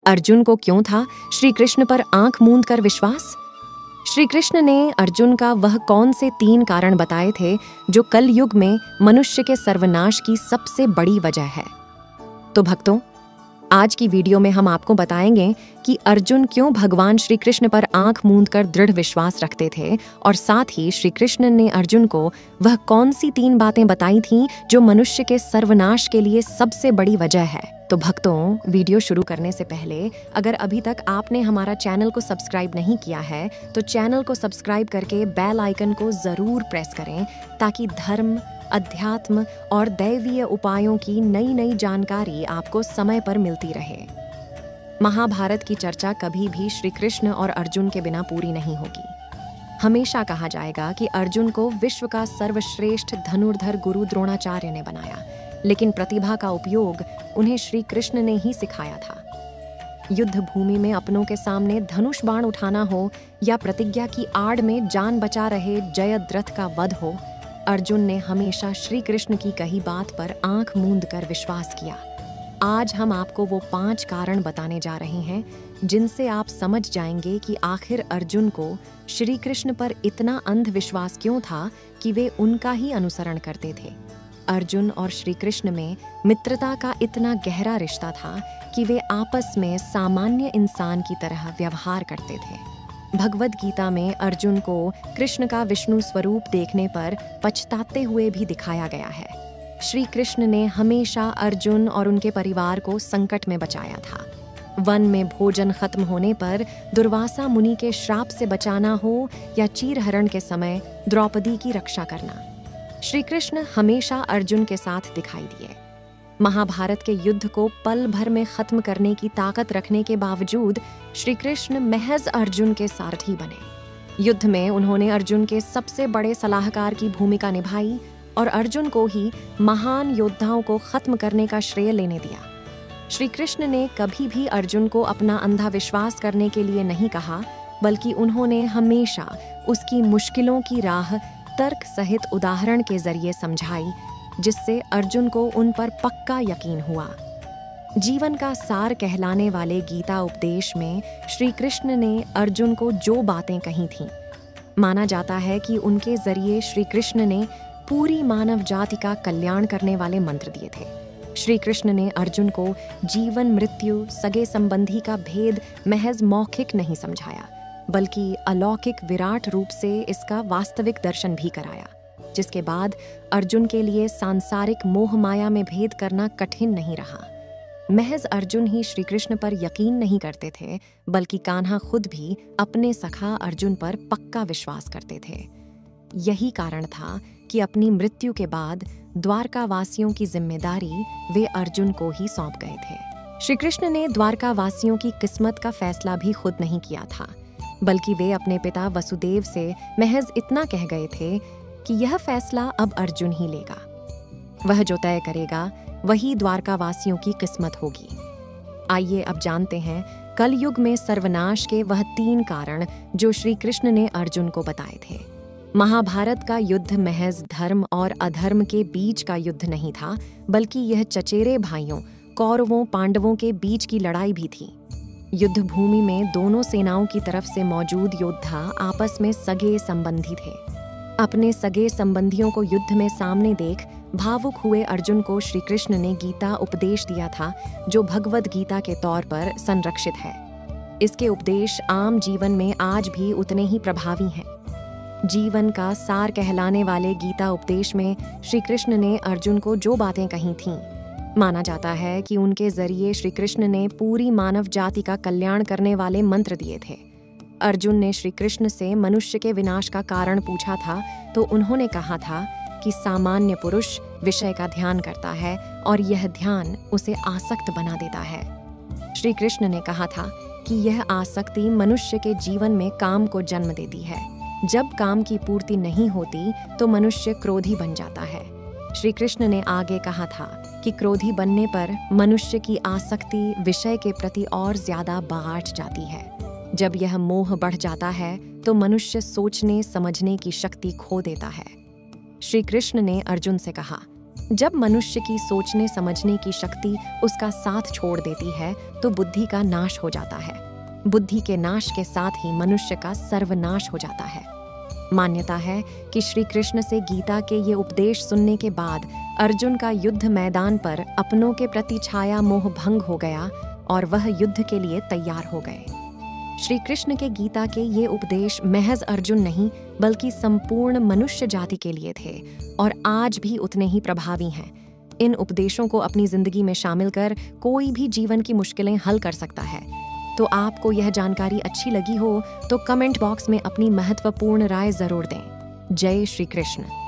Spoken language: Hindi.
अर्जुन को क्यों था श्री कृष्ण पर आंख मूंद कर विश्वास? श्री कृष्ण ने अर्जुन का वह कौन से 3 कारण बताए थे जो कल युग में मनुष्य के सर्वनाश की सबसे बड़ी वजह है? तो भक्तों, आज की वीडियो में हम आपको बताएंगे कि अर्जुन क्यों भगवान श्री कृष्ण पर आंख मूंद कर दृढ़ विश्वास रखते थे, और साथ ही श्री कृष्ण ने अर्जुन को वह कौन सी 3 बातें बताई थीं जो मनुष्य के सर्वनाश के लिए सबसे बड़ी वजह है। तो भक्तों, वीडियो शुरू करने से पहले अगर अभी तक आपने हमारा चैनल को सब्सक्राइब नहीं किया है तो चैनल को सब्सक्राइब करके बेल आइकन को जरूर प्रेस करें, ताकि धर्म, अध्यात्म और दैवीय उपायों की नई नई जानकारी आपको समय पर मिलती रहे। महाभारत की चर्चा कभी भी श्री कृष्ण और अर्जुन के बिना पूरी नहीं होगी। हमेशा कहा जाएगा कि अर्जुन को विश्व का सर्वश्रेष्ठ धनुर्धर गुरु द्रोणाचार्य ने बनाया, लेकिन प्रतिभा का उपयोग उन्हें श्री कृष्ण ने ही सिखाया था। युद्ध भूमि में अपनों के सामने धनुष बाण उठाना हो या प्रतिज्ञा की आड़ में जान बचा रहे जयद्रथ का वध हो, अर्जुन ने हमेशा श्री कृष्ण की कही बात पर आंख मूंद कर विश्वास किया। आज हम आपको वो 5 कारण बताने जा रहे हैं जिनसे आप समझ जाएंगे कि आखिर अर्जुन को श्री कृष्ण पर इतना अंधविश्वास क्यों था कि वे उनका ही अनुसरण करते थे। अर्जुन और श्री कृष्ण में मित्रता का इतना गहरा रिश्ता था कि वे आपस में सामान्य इंसान की तरह व्यवहार करते थे। भगवद गीता में अर्जुन को कृष्ण का विष्णु स्वरूप देखने पर पछताते हुए भी दिखाया गया है। श्री कृष्ण ने हमेशा अर्जुन और उनके परिवार को संकट में बचाया था। वन में भोजन खत्म होने पर दुर्वासा मुनि के श्राप से बचाना हो या चीरहरण के समय द्रौपदी की रक्षा करना, श्री कृष्ण हमेशा अर्जुन के साथ दिखाई दिए। महाभारत के युद्ध को पल भर में खत्म करने की ताकत रखने के बावजूद श्री कृष्ण महज अर्जुन के सारथी बने। युद्ध में उन्होंने अर्जुन के सबसे बड़े सलाहकार की भूमिका निभाई और अर्जुन को ही महान योद्धाओं को खत्म करने का श्रेय लेने दिया। श्री कृष्ण ने कभी भी अर्जुन को अपना अंधा विश्वास करने के लिए नहीं कहा, बल्कि उन्होंने हमेशा उसकी मुश्किलों की राह तर्क सहित उदाहरण के जरिए समझाई, जिससे अर्जुन को उन पर पक्का यकीन हुआ। जीवन का सार कहलाने वाले गीता उपदेश में श्री कृष्ण ने अर्जुन को जो बातें कही थीं, माना जाता है कि उनके जरिए श्री कृष्ण ने पूरी मानव जाति का कल्याण करने वाले मंत्र दिए थे। श्री कृष्ण ने अर्जुन को जीवन मृत्यु, सगे संबंधी का भेद महज मौखिक नहीं समझाया, बल्कि अलौकिक विराट रूप से इसका वास्तविक दर्शन भी कराया, जिसके बाद अर्जुन के लिए सांसारिक मोह माया में भेद करना कठिन नहीं रहा। महज अर्जुन ही श्री कृष्ण पर यकीन नहीं करते थे, बल्कि कान्हा खुद भी अपने सखा अर्जुन पर पक्का विश्वास करते थे। यही कारण था कि अपनी मृत्यु के बाद द्वारकावासियों की जिम्मेदारी वे अर्जुन को ही सौंप गए थे। श्री कृष्ण ने द्वारकावासियों की किस्मत का फैसला भी खुद नहीं किया था, बल्कि वे अपने पिता वसुदेव से महज इतना कह गए थे कि यह फैसला अब अर्जुन ही लेगा। वह जो तय करेगा वही द्वारकावासियों की किस्मत होगी। आइए अब जानते हैं कलयुग में सर्वनाश के वह 3 कारण जो श्री कृष्ण ने अर्जुन को बताए थे। महाभारत का युद्ध महज धर्म और अधर्म के बीच का युद्ध नहीं था, बल्कि यह चचेरे भाइयों कौरवों पांडवों के बीच की लड़ाई भी थी। युद्ध भूमि में दोनों सेनाओं की तरफ से मौजूद योद्धा आपस में सगे संबंधी थे। अपने सगे संबंधियों को युद्ध में सामने देख भावुक हुए अर्जुन को श्री कृष्ण ने गीता उपदेश दिया था, जो भगवद गीता के तौर पर संरक्षित है। इसके उपदेश आम जीवन में आज भी उतने ही प्रभावी हैं। जीवन का सार कहलाने वाले गीता उपदेश में श्री कृष्ण ने अर्जुन को जो बातें कही थीं, माना जाता है कि उनके जरिए श्री कृष्ण ने पूरी मानव जाति का कल्याण करने वाले मंत्र दिए थे। अर्जुन ने श्री कृष्ण से मनुष्य के विनाश का कारण पूछा था, तो उन्होंने कहा था कि सामान्य पुरुष विषय का ध्यान करता है और यह ध्यान उसे आसक्त बना देता है। श्री कृष्ण ने कहा था कि यह आसक्ति मनुष्य के जीवन में काम को जन्म देती है। जब काम की पूर्ति नहीं होती तो मनुष्य क्रोधी बन जाता है। श्री कृष्ण ने आगे कहा था कि क्रोधी बनने पर मनुष्य की आसक्ति विषय के प्रति और ज्यादा बढ़ जाती है। जब यह मोह बढ़ जाता है तो मनुष्य सोचने समझने की शक्ति खो देता है। श्री कृष्ण ने अर्जुन से कहा, जब मनुष्य की सोचने समझने की शक्ति उसका साथ छोड़ देती है तो बुद्धि का नाश हो जाता है। बुद्धि के नाश के साथ ही मनुष्य का सर्वनाश हो जाता है। मान्यता है कि श्री कृष्ण से गीता के ये उपदेश सुनने के बाद अर्जुन का युद्ध मैदान पर अपनों के प्रति छाया मोह भंग हो गया और वह युद्ध के लिए तैयार हो गए। श्री कृष्ण के गीता के ये उपदेश महज अर्जुन नहीं बल्कि संपूर्ण मनुष्य जाति के लिए थे और आज भी उतने ही प्रभावी हैं। इन उपदेशों को अपनी जिंदगी में शामिल कर कोई भी जीवन की मुश्किलें हल कर सकता है। तो आपको यह जानकारी अच्छी लगी हो तो कमेंट बॉक्स में अपनी महत्वपूर्ण राय जरूर दें। जय श्री कृष्ण।